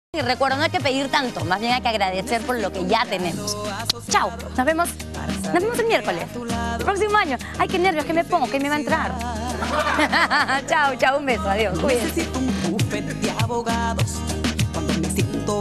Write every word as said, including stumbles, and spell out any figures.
Y recuerda, no hay que pedir tanto, más bien hay que agradecer por lo que ya tenemos. Chao, nos vemos, nos vemos el miércoles, el próximo año. Ay, qué nervios, ¿qué me pongo? ¿Qué me va a entrar? Chao, chao, un beso, adiós. Cuídense. Necesito un bufete de abogados cuando me siento